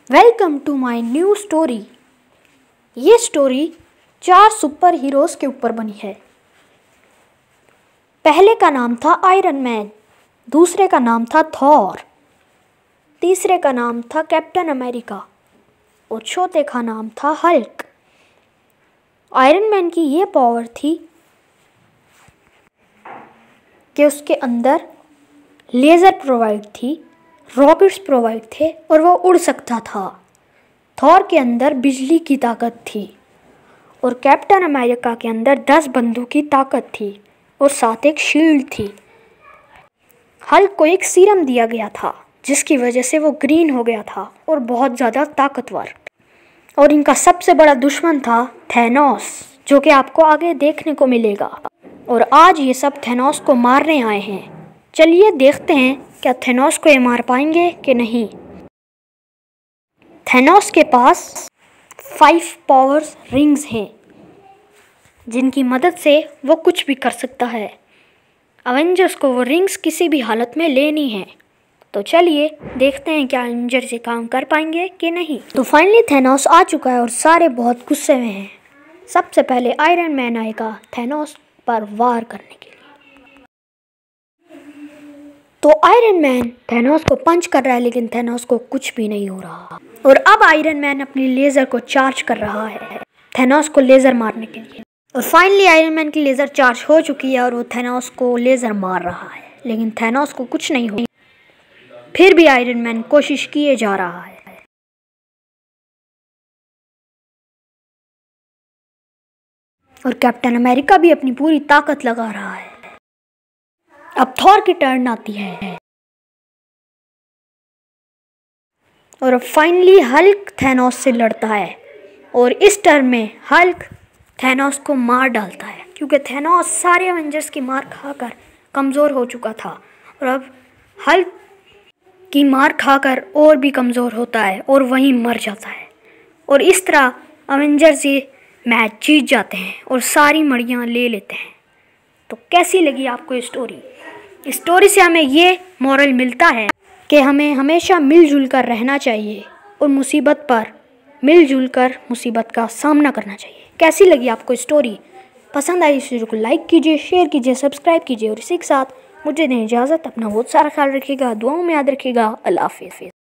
Welcome to my new story. ये story 4 super heroes के ऊपर बनी है। पहले का नाम था आयरन मैन, दूसरे का नाम था थॉर, तीसरे का नाम था कैप्टन अमेरिका और चौथे का नाम था हल्क। आयरन मैन की ये पावर थी कि उसके अंदर लेज़र प्रोवाइड थी, रॉकेट्स प्रोवाइड थे और वो उड़ सकता था। थॉर के अंदर बिजली की ताकत थी और कैप्टन अमेरिका के अंदर 10 बंदूक की ताकत थी और साथ एक शील्ड थी। हल्क को एक सीरम दिया गया था जिसकी वजह से वो ग्रीन हो गया था और बहुत ज़्यादा ताकतवर। और इनका सबसे बड़ा दुश्मन था थैनोस, जो कि आपको आगे देखने को मिलेगा। और आज ये सब थैनोस को मारने आए हैं। चलिए देखते हैं क्या थैनोस को ये मार पाएंगे कि नहीं। थैनोस के पास 5 पावर्स रिंग्स हैं जिनकी मदद से वो कुछ भी कर सकता है। अवेंजर्स को वो रिंग्स किसी भी हालत में लेनी है। तो चलिए देखते हैं क्या अवेंजर्स ये काम कर पाएंगे कि नहीं। तो फाइनली थैनोस आ चुका है और सारे बहुत गुस्से में हैं। सबसे पहले आयरन मैन आएगा थैनोस पर वार करने के लिए। तो आयरन मैन थैनोस को पंच कर रहा है लेकिन थैनोस को कुछ भी नहीं हो रहा। और अब आयरन मैन अपनी लेज़र को चार्ज कर रहा है थैनोस को लेज़र मारने के लिए। और फाइनली आयरन मैन की लेज़र चार्ज हो चुकी है और वो थैनोस को लेज़र मार रहा है लेकिन थैनोस को कुछ नहीं हो। फिर भी आयरन मैन कोशिश किए जा रहा है। और कैप्टन अमेरिका भी अपनी पूरी ताकत लगा रहा है। अब थॉर की टर्न आती है और अब फाइनली हल्क थैनोस से लड़ता है। और इस टर्न में हल्क थैनोस को मार डालता है क्योंकि थैनोस सारे एवेंजर्स की मार खाकर कमज़ोर हो चुका था और अब हल्क की मार खाकर और भी कमज़ोर होता है और वहीं मर जाता है। और इस तरह एवेंजर्स ये मैच जीत जाते हैं और सारी मड़ियाँ ले लेते हैं। तो कैसी लगी आपको ये स्टोरी? इस स्टोरी से हमें ये मॉरल मिलता है कि हमें हमेशा मिलजुल कर रहना चाहिए और मुसीबत पर मिलजुल कर मुसीबत का सामना करना चाहिए। कैसी लगी आपको स्टोरी? पसंद आई इस वीडियो को लाइक कीजिए, शेयर कीजिए, सब्सक्राइब कीजिए और इसी के साथ मुझे दें इजाज़त। अपना बहुत सारा ख्याल रखिएगा, दुआओं में याद रखिएगा। अल्लाह हाफ़िज़।